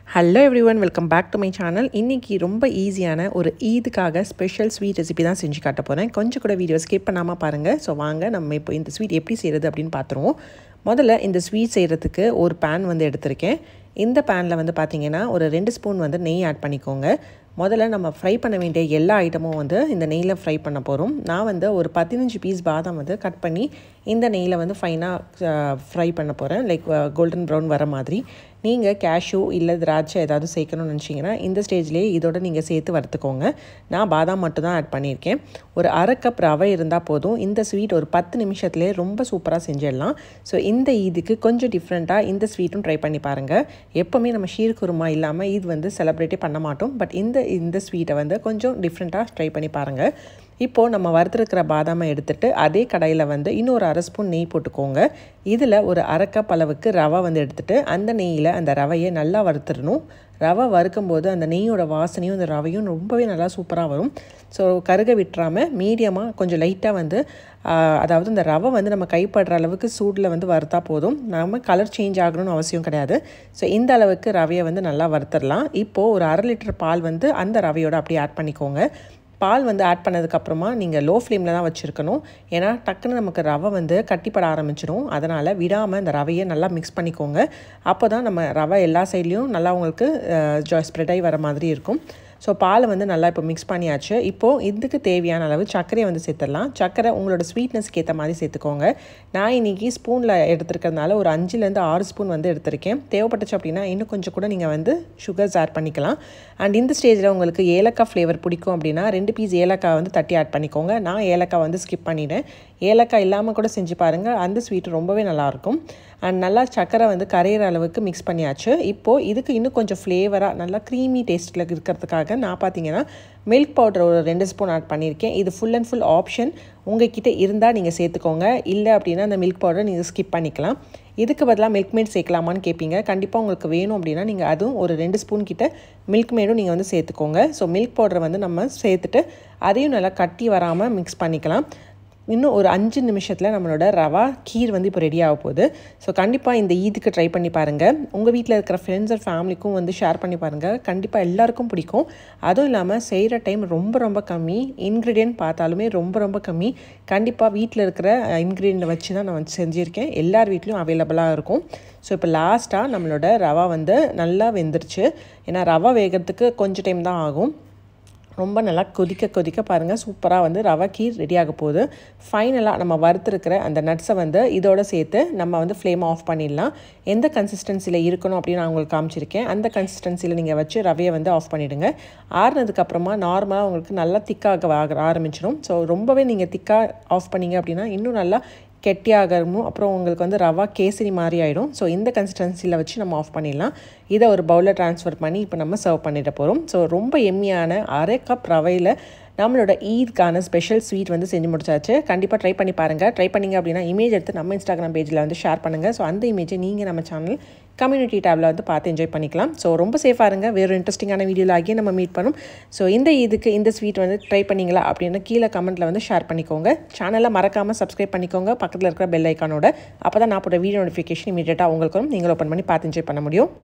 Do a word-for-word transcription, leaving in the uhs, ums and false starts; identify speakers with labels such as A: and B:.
A: Hello everyone, welcome back to my channel. இன்றைக்கி ரொம்ப ஈஸியான ஒரு ஈதுக்காக ஸ்பெஷல் ஸ்வீட் ரெசிபி தான் செஞ்சு காட்ட போகிறேன். கொஞ்சம் கூட வீடியோ ஸ்கிப் பண்ணாமல் பாருங்கள். ஸோ வாங்க நம்ம இப்போ இந்த ஸ்வீட் எப்படி செய்கிறது அப்படின்னு பார்த்துருவோம். முதல்ல இந்த ஸ்வீட் செய்கிறதுக்கு ஒரு பேன் வந்து எடுத்திருக்கேன். இந்த பேனில் வந்து பார்த்திங்கன்னா ஒரு ரெண்டு ஸ்பூன் வந்து நெய் ஆட் பண்ணிக்கோங்க. முதல்ல நம்ம ஃப்ரை பண்ண வேண்டிய எல்லா ஐட்டமும் வந்து இந்த நெய்யில் ஃப்ரை பண்ண போகிறோம். நான் வந்து ஒரு பதினஞ்சு பீஸ் பாதாம் வந்து கட் பண்ணி இந்த நெய்யில் வந்து ஃபைனாக ஃப்ரை பண்ண போகிறேன். லைக் கோல்டன் ப்ரௌன் வர மாதிரி. நீங்கள் கேஷ்யூ இல்லை திராட்சை ஏதாவது சேர்க்கணும்னு நினச்சிங்கன்னா இந்த ஸ்டேஜ்லேயே இதோட நீங்கள் சேர்த்து வறுத்துக்கோங்க. நான் பாதாம் மட்டும் தான் ஆட் பண்ணியிருக்கேன். ஒரு அரை கப் ரவை இருந்தால் போதும். இந்த ஸ்வீட் ஒரு பத்து நிமிஷத்துலேயே ரொம்ப சூப்பராக செஞ்சிடலாம். ஸோ இந்த ஈதுக்கு கொஞ்சம் டிஃப்ரெண்ட்டாக இந்த ஸ்வீட்டும் ட்ரை பண்ணி பாருங்கள். எப்போவுமே நம்ம ஷீர் குருமா இல்லாமல் ஈத் வந்து செலிப்ரேட்டே பண்ண மாட்டோம். பட் இந்த இந்த ஸ்வீட்டை வந்து கொஞ்சம் டிஃப்ரெண்ட்டாக ட்ரை பண்ணி பாருங்கள். இப்போது நம்ம வறுத்துருக்கிற பாதாமை எடுத்துகிட்டு அதே கடாயில் வந்து இன்னொரு அரை ஸ்பூன் நெய் போட்டுக்கோங்க. இதில் ஒரு அரை கப் அளவுக்கு ரவை வந்து எடுத்துகிட்டு அந்த நெய்யில் அந்த ரவையை நல்லா வறுத்துடணும். ரவை வறுக்கும்போது அந்த நெய்யோட வாசனையும் அந்த ரவையும் ரொம்பவே நல்லா சூப்பராக வரும். ஸோ கருக விட்டுறாமல் மீடியமாக கொஞ்சம் லைட்டாக வந்து அதாவது இந்த ரவை வந்து நம்ம கைப்படுற அளவுக்கு சூடில் வந்து வறுத்தா போதும். நம்ம கலர் சேஞ்ச் ஆகணும்னு அவசியம் கிடையாது. ஸோ இந்த அளவுக்கு ரவையை வந்து நல்லா வறுத்துடலாம். இப்போது ஒரு அரை லிட்டர் பால் வந்து அந்த ரவையோடு அப்படியே ஆட் பண்ணிக்கோங்க. பால் வந்து ஆட் பண்ணதுக்கப்புறமா நீங்கள் லோ ஃப்ளேமில் தான் வச்சுருக்கணும். ஏன்னா டக்குன்னு நமக்கு ரவை வந்து கட்டிப்பட ஆரம்பிச்சிடும். அதனால் விடாமல் இந்த ரவையை நல்லா மிக்ஸ் பண்ணிக்கோங்க. அப்போ தான் நம்ம ரவை எல்லா சைட்லேயும் நல்லா உங்களுக்கு ஸ்ப்ரெட் ஆகி வர மாதிரி இருக்கும். ஸோ பாலை வந்து நல்லா இப்போ மிக்ஸ் பண்ணியாச்சு. இப்போது இதுக்கு தேவையான அளவு சர்க்கரையை வந்து சேர்த்துடலாம். சர்க்கரை உங்களோட ஸ்வீட்னஸ்க்கு ஏற்ற மாதிரி சேர்த்துக்கோங்க. நான் இன்றைக்கி ஸ்பூனில் எடுத்துருக்கிறதுனால ஒரு அஞ்சுலேருந்து ஆறு ஸ்பூன் வந்து எடுத்திருக்கேன். தேவைப்பட்டுச்சு அப்படின்னா இன்னும் கொஞ்சம் கூட நீங்கள் வந்து சுகர்ஸ் ஆட் பண்ணிக்கலாம். அண்ட் இந்த ஸ்டேஜில் உங்களுக்கு ஏலக்காய் ஃப்ளேவர் பிடிக்கும் அப்படின்னா ரெண்டு பீஸ் ஏலக்காய் வந்து தட்டி ஆட் பண்ணிக்கோங்க. நான் ஏலக்காய் வந்து ஸ்கிப் பண்ணிவிட்டேன். ஏலக்காய் இல்லாமல் கூட செஞ்சு பாருங்கள். அந்த ஸ்வீட் ரொம்பவே நல்லாயிருக்கும். அண்ட் நல்லா சர்க்கரை வந்து கரையிற அளவுக்கு மிக்ஸ் பண்ணியாச்சு. இப்போது இதுக்கு இன்னும் கொஞ்சம் ஃப்ளேவராக நல்லா க்ரீமி டேஸ்ட்டில் இருக்கிறதுக்காக நான் பார்த்தீங்கன்னா மில்க் பவுடர் ஒரு ரெண்டு ஸ்பூன் ஆட் பண்ணியிருக்கேன். இது ஃபுல் அண்ட் ஃபுல் ஆப்ஷன். உங்கள்கிட்ட இருந்தால் நீங்கள் சேர்த்துக்கோங்க. இல்லை அப்படின்னா அந்த மில்க் பவுடர் நீங்கள் ஸ்கிப் பண்ணிக்கலாம். இதுக்கு பதிலாக மில்க் மேட் சேர்க்கலாமான்னு கேட்பீங்க. கண்டிப்பாக உங்களுக்கு வேணும் அப்படின்னா நீங்கள் அதுவும் ஒரு ரெண்டு ஸ்பூன் கிட்ட மில்க் மேடும் நீங்கள் வந்து சேர்த்துக்கோங்க. ஸோ மில்க் பவுடரை வந்து நம்ம சேர்த்துட்டு அதையும் நல்லா கட்டி வராமல் மிக்ஸ் பண்ணிக்கலாம். இன்னும் ஒரு அஞ்சு நிமிஷத்தில் நம்மளோட ரவா கீர் வந்து இப்போ ரெடி ஆக போகுது. ஸோ கண்டிப்பாக இந்த ஈதுக்கு ட்ரை பண்ணி பாருங்கள். உங்கள் வீட்டில் இருக்கிற ஃப்ரெண்ட்ஸ் அண்ட் ஃபேமிலிக்கும் வந்து ஷேர் பண்ணி பாருங்கள். கண்டிப்பாக எல்லாருக்கும் பிடிக்கும். அதுவும் இல்லாமல் செய்கிற டைம் ரொம்ப ரொம்ப கம்மி. இன்க்ரீடியன்ட் பார்த்தாலுமே ரொம்ப ரொம்ப கம்மி. கண்டிப்பாக வீட்டில் இருக்கிற இன்க்ரீடியன்ட் வச்சு தான் நான் வந்து செஞ்சுருக்கேன். எல்லார் வீட்லேயும் அவைலபிளாக இருக்கும். ஸோ இப்போ லாஸ்ட்டாக நம்மளோட ரவா வந்து நல்லா வெந்துருச்சு. ஏன்னா ரவா வேகிறதுக்கு கொஞ்சம் டைம் தான் ஆகும். ரொம்ப நல்லா கொதிக்க கொதிக்க பாருங்கள் சூப்பராக வந்து ரவா கீர் ரெடி ஆக போகுது. ஃபைனலாக நம்ம வறுத்துருக்கிற அந்த நட்ஸை வந்து இதோடு சேர்த்து நம்ம வந்து ஃப்ளேம் ஆஃப் பண்ணிடலாம். எந்த கன்சிஸ்டன்சியில் இருக்கணும் அப்படின்னு நான் உங்களுக்கு காமிச்சிருக்கேன். அந்த கன்சிஸ்டன்சியில் நீங்கள் வச்சு ரவையை வந்து ஆஃப் பண்ணிவிடுங்க. ஆறுனதுக்கப்புறமா நார்மலாக உங்களுக்கு நல்லா திக்காக ஆக ஆரம்பிச்சிடும். ஸோ ரொம்பவே நீங்கள் திக்காக ஆஃப் பண்ணிங்க அப்படின்னா இன்னும் நல்லா கெட்டியாகணும். அப்புறம் உங்களுக்கு வந்து ரவா கேசரி மாதிரி ஆகிடும். ஸோ இந்த கன்சிஸ்டன்சியில் வச்சு நம்ம ஆஃப் பண்ணிடலாம். இதை ஒரு பவுலில் ட்ரான்ஸ்ஃபர் பண்ணி இப்போ நம்ம சர்வ் பண்ணிட போகிறோம். ஸோ ரொம்ப எம்மியான அரை கப் ரவையில் நம்மளோட ஈத்க்கான ஸ்பெஷல் ஸ்வீட் வந்து செஞ்சு முடிச்சாச்சு. கண்டிப்பாக ட்ரை பண்ணி பாருங்கள். ட்ரை பண்ணிங்க அப்படின்னா இமேஜ் எடுத்து நம்ம இன்ஸ்டாகிராம் பேஜில் வந்து ஷேர் பண்ணுங்கள். ஸோ அந்த இமேஜை நீங்கள் நம்ம சேனல் கம்யூனிட்டி டேபில் வந்து பார்த்து என்ஜாய் பண்ணிக்கலாம். ஸோ ரொம்ப சேஃபாக இருங்க. வேறு இன்ட்ரெஸ்டிங்கான வீடியோவில் ஆகிய நம்ம மீட் பண்ணும். ஸோ இந்த இதுக்கு இந்த ஸ்வீட் வந்து ட்ரை பண்ணிங்களா அப்படின்னு கீழே கமெண்ட்டில் வந்து ஷேர் பண்ணிக்கோங்க. சேனலை மறக்காமல் சப்ஸ்கிரைப் பண்ணிக்கோங்க பக்கத்தில் இருக்கிற பெல் ஐக்கானோட. அப்போ தான் நான் போட வீடியோ நோட்டிஃபிகேஷன் இமீடியட்டாக உங்களுக்கு நீங்களும் ஓப்பன் பண்ணி பார்த்து என்ஜாய் பண்ண முடியும்.